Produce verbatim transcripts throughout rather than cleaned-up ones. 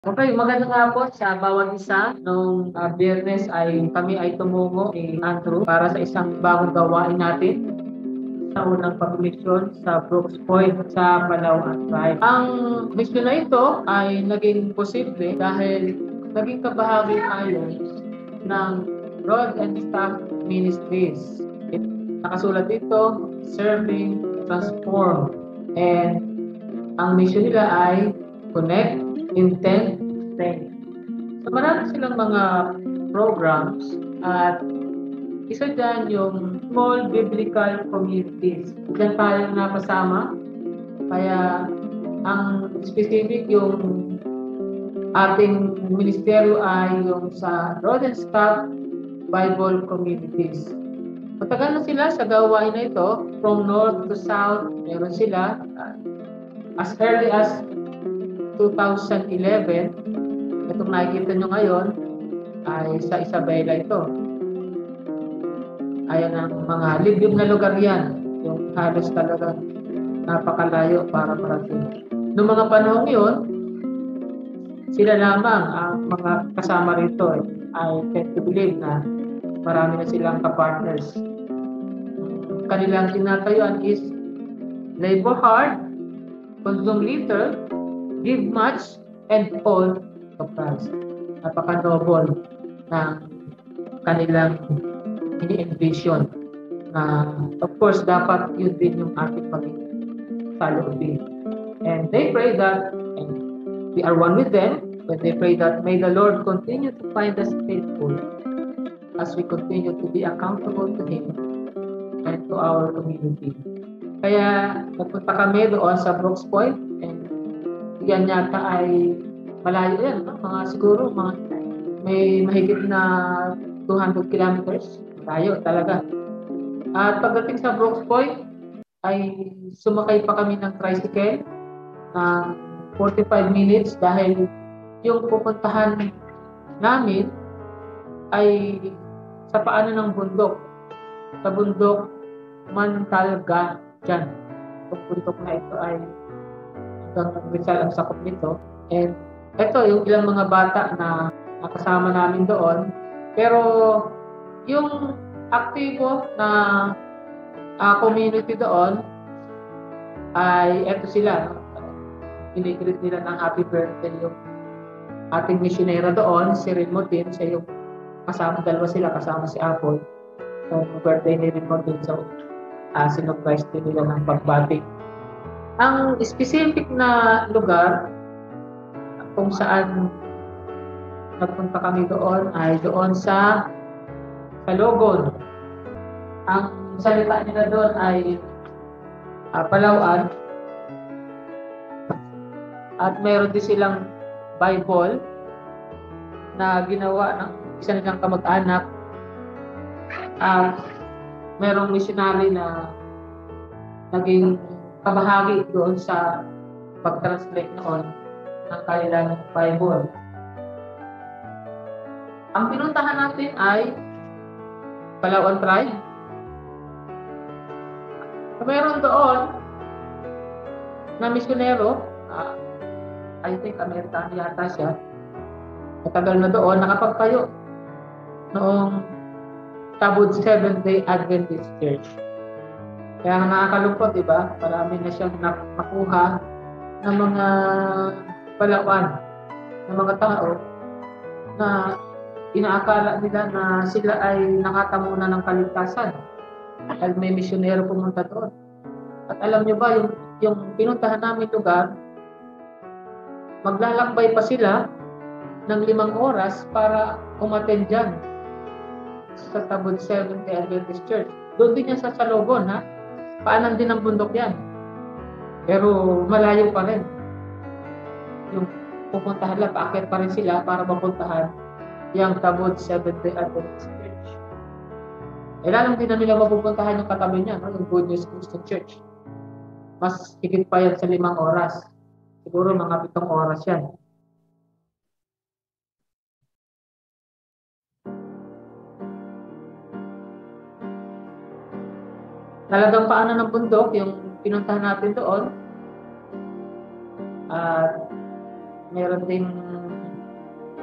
Okay, magandang hapon sa bawat isa. Nung ah, Biyernes ay kami ay tumungo ni Andrew para sa isang bagong gawain natin sa unang pagmisyon sa Brooks Point sa Palawan Tribe. Ang misyon na ito ay naging posible dahil naging kabahagi tayo ng Rod and Staff Ministries. It, nakasulat dito, Serving, Transform. And ang mission nila ay connect, intent, stay. So marami silang mga programs at isa dyan yung small biblical communities. Diyan tayo napasama. Kaya ang specific yung ating ministeryo ay yung sa Rod and Staff Bible Communities. Matagal na sila sa gawain na ito. From north to south, meron sila. As early as two thousand eleven, itong nakikita nyo ngayon ay sa Isabela ito. Ayan ang mga liblib na lugar yan. Yung halos talaga napakalayo para parating. Noong mga panahon yun, sila lamang ang mga kasama rito eh, I tend to believe na marami na silang kapartners. Kanilang tinatayuan is labor hard, consume little, give much, and all to Christ. Napaka-noble ng kanilang ini-envision. Uh, of course, dapat yun din yung ating maging saloobin. And they pray that, and we are one with them, when they pray that, may the Lord continue to find us faithful as we continue to be accountable to Him and to our community. Kaya nagpunta kami doon sa Brooks Point, and yan yata ay malayo yan, no? Mga siguro mga may mahigit na two hundred kilometers. Malayo talaga. At pagdating sa Brooks Point, ay sumakay pa kami ng tricycle ng forty-five minutes dahil yung pupuntahan namin ay sa paano ng bundok. Sa bundok Mantalga dyan. Itong bundok na ito ay hanggang Rizal ang sakop nito. And ito yung ilang mga bata na nakasama namin doon. Pero yung aktibo na uh, community doon ay eto sila. No? Inigrit nila ng happy birthday yung ating misyonera doon, si Rinmotin. Siya yung kasama, dalawa sila, kasama si Apple. So, birthday ni Rinmotin. So, uh, sinurprise din nila ng pagbati. Ang specific na lugar kung saan nagpunta kami doon ay doon sa Salogon. Ang salita nila doon ay uh, Palawan. At mayroon din silang Bible na ginawa ng isa nilang kamag-anak. At uh, mayroong missionary na naging kabahagi doon sa pag-translate noon ng kanilang Bible. Ang pinuntahan natin ay Palawan Tribe. Mayroon doon na misyonero, uh, I think Amerikano yata siya, matagal na doon, nakapagtayo noong Tabud Seventh-day Adventist Church. Kaya nakakalungkot, di ba? Marami na siyang nakuha ng mga Palawan, ng mga tao na inaakala nila na sila ay nakatamo na ng kaligtasan dahil may misyonero pumunta doon. At alam nyo ba, yung, yung pinuntahan namin lugar, maglalakbay pa sila ng limang oras para umattend dyan sa Tabud Seventh-day Adventist Church. Doon din yan sa Salogon, ha? Paanan din ang bundok yan. Pero malayo pa rin. Yung pupuntahan lang, paakyat pa rin sila para mapuntahan yung Tabud Seventh-day Adventist Church. Eh, lalong din na nila mapupuntahan yung katabi niya, no? Yung Good News Christian Church. Mas higit pa yan sa limang oras. Siguro mga pitong oras yan. Talagang paano ng bundok yung pinuntahan natin doon. At meron ding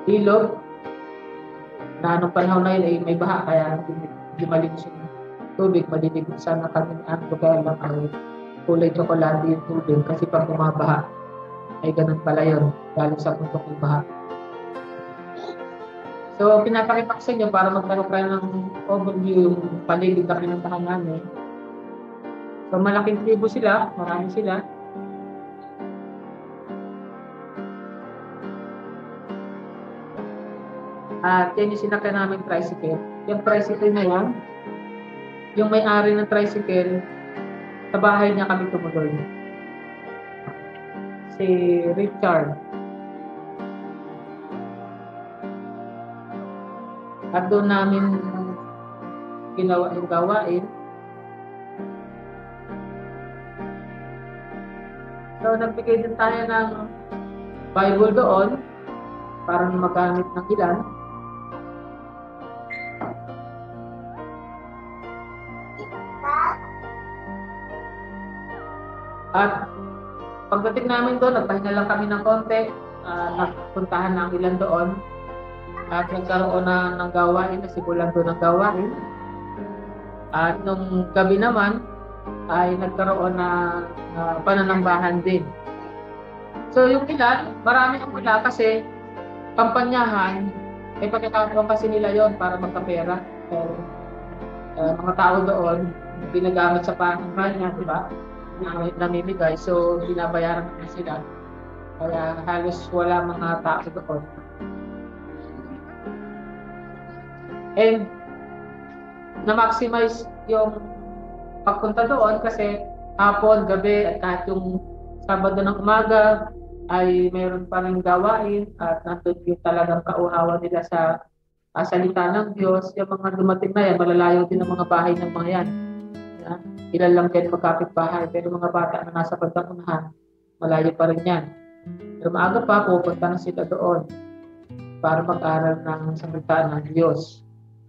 ilog na anong panahon na yun ay may baha kaya hindi malinis yung tubig, maliligid sana kami ang lugar lang ay kulay tsokolate yung tubig kasi pag bumabaha ay ganun pala yun galing sa bundok yung baha. So pinapakita ko sa inyo para magkaroon kayo ng overview yung paligid na pinuntahan namin. So malaking tribo sila, marami sila. At yan yung sinakyan namin tricycle. Yung tricycle na yan, yung may-ari ng tricycle, sa bahay niya kami tumuloy. Si Richard. At doon namin ginawa yung gawain. So, nagbigay din tayo ng Bible doon para magamit ng ilan. At pagdating namin doon, nagpahinga lang kami ng konti, uh, nagpuntahan ng ilan doon at nagkaroon na ng gawain, nasimulan doon ng gawain. At nung gabi naman ay nagkaroon na uh, pananambahan din. So yung ilan, marami ang wala kasi kampanyahan, may pagkakataon kasi nila yon para magkapera. So, uh, mga tao doon, ginagamit sa pangkampanya, di ba? Namimigay, so binabayaran na sila. Kaya halos wala mga tao doon. And na-maximize yung pagpunta doon kasi hapon, gabi, at kahit yung Sabado ng umaga ay mayroon pa rin gawain at nandun yung talagang kauhawan nila sa uh, salita ng Diyos. Yung mga dumating na yan, malalayo din ang mga bahay ng mga yan. Yan. Ilan lang din magkapit bahay, pero mga bata na nasa pagkakunahan, malayo pa rin yan. Pero maaga pa, pupunta na sila doon para mag-aral ng salita ng Diyos.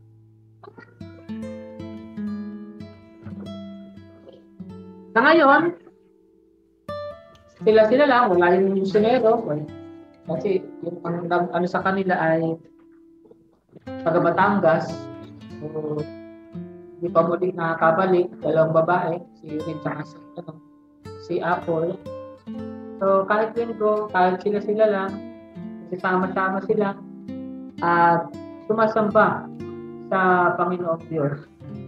Na ngayon, sila-sila lang, wala yung misyonero. Kasi yung ano, ano sa kanila ay taga Batangas. So, hindi pa muli nakakabalik, dalawang babae, si Rin at si, ano, si Apple. So kahit linggo, kahit sila-sila lang, sisama-sama sila at sumasamba sa Panginoong Diyos.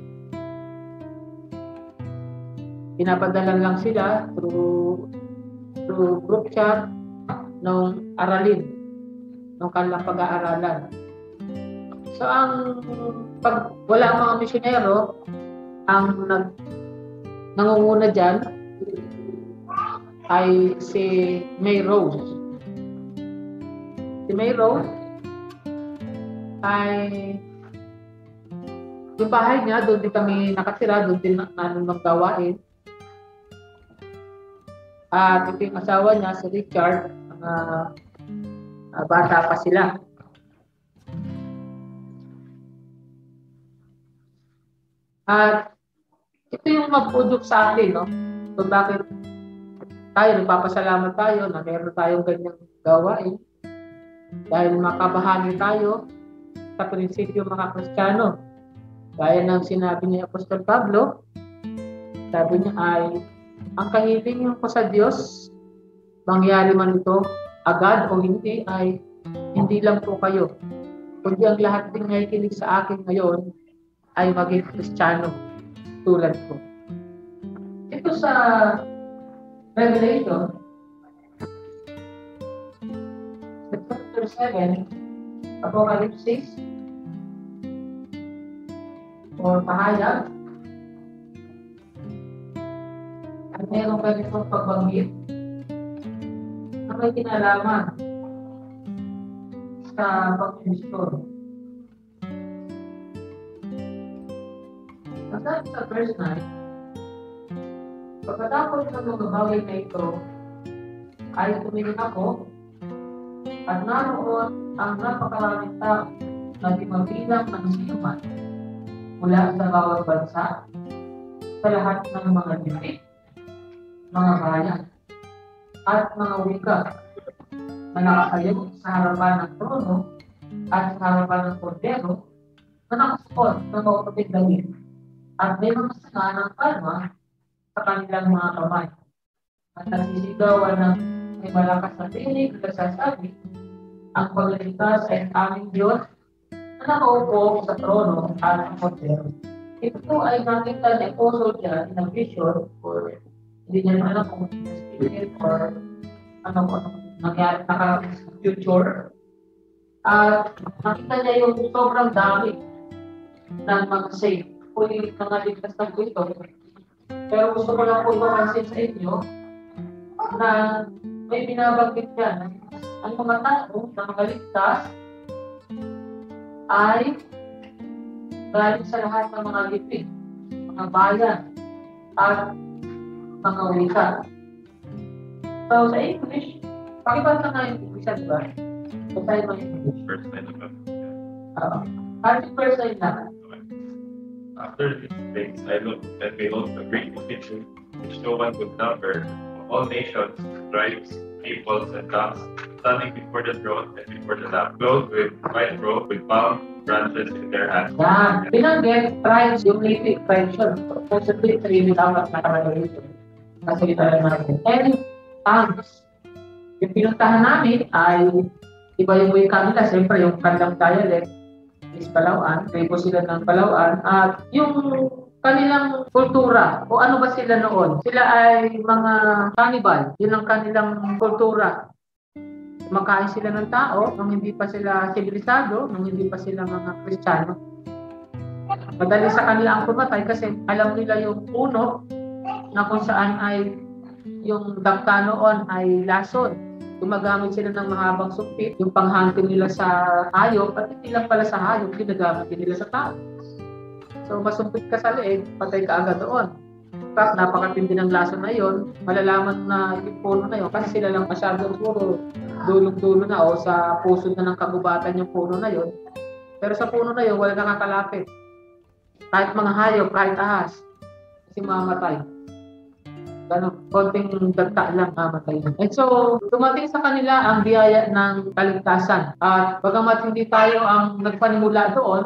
Pinapadala lang sila through, through group chat ng aralin, ng kanilang pag-aaralan. So ang pag wala ang mga misyonero, ang nag nangunguna diyan ay si May Rose. Si May Rose ay yung bahay niya, doon din kami nakatira, doon din namin maggawain. At ito yung asawa niya, si Richard, uh, uh, bata pa sila. At ito yung mapudok sa atin, no? So bakit tayo, nagpapasalamat tayo na meron tayong ganyang gawain dahil makabahagi tayo sa prinsipyo mga Kristiyano. Gaya ng sinabi ni Apostol Pablo, sabi niya ay, ang kahilingan ko sa Diyos, mangyari man ito agad o hindi, ay hindi lang po kayo, kundi ang lahat din nakikinig sa akin ngayon ay maging Kristiyano tulad ko. Ito sa Revelation chapter seven, Apocalypse or pahayag, at mayroong ganitong pagbanggit na may kinalaman sa pag-Kristo. Sabi sa verse nine, pagkatapos ng mga bagay na ito, ay tumingin ako at naroon ang napakaraming tao na di mabilang ng sinuman mula sa bawat bansa, sa lahat ng mga lipi, mga bayan, at mga wika. na nakasayo sa harapan ng trono at sa harapan ng kordero na nakasuot ng maputing damit at may mga sanga ng palma sa kanilang mga kamay. At nagsisigawan ng may malakas na tinig na nagsasabi, ang pagligtas ay ang aming Diyos na nakaupo sa trono at ang kordero. Ito ay nakita ni Apostle dyan ng vision or hindi niya alam kung spirit or ano ko nangyari naka future. At nakita niya yung sobrang dami ng mga saint o yung mga ligtas na ito. Pero gusto ko lang po ipapansin sa inyo na may binabanggit yan. Ang mga tao na mga ligtas ay galing sa lahat ng mga lipi, mga bayan, at mga wika. So, sa English, pakibasa nga yung English, di ba? So, tayo mo yung English. First line of it. Uh, At first line na. After these things, I looked and behold a great multitude, which no one could number, of all nations, tribes, peoples, and tongues, standing before the throne and before the Lamb, clothed with white robe, with palm branches in their hands. Yan. Binanggit, tribes, yung native tribes yun. Possibly, three dapat nakalagay ito. Kasi talaga natin. And tongues. Yung pinuntahan namin ay iba yung way kanila. Siyempre, yung kanilang dialect is Palauan. Tribo sila ng Palauan. At yung kanilang kultura, o ano ba sila noon? Sila ay mga cannibal. Yun ang kanilang kultura. Makain sila ng tao nung hindi pa sila sibilisado, nung hindi pa sila mga Kristiyano. Madali sa kanila ang pumatay kasi alam nila yung puno na kung saan ay yung dangka noon ay lason. Gumagamit sila ng mahabang supit, yung panghangkin nila sa hayop, at hindi lang pala sa hayop, ginagamit din nila sa tao. So masumpit ka sa leeg, patay ka agad doon. Fact, napakatindi ng lason na yon, malalaman na yung puno na yon kasi sila lang masyadong puro dulong-dulo na o sa puso na ng kagubatan yung puno na yon. Pero sa puno na yon, wala nakakalapit. Kahit mga hayop, kahit ahas, kasi mamatay. Ganun, konting dagta lang mamatay. And so, dumating sa kanila ang biyaya ng kaligtasan. At bagamat hindi tayo ang nagpanimula doon,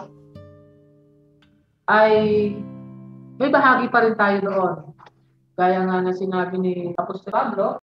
ay may bahagi pa rin tayo doon. Gaya nga na sinabi ni Apostol Pablo,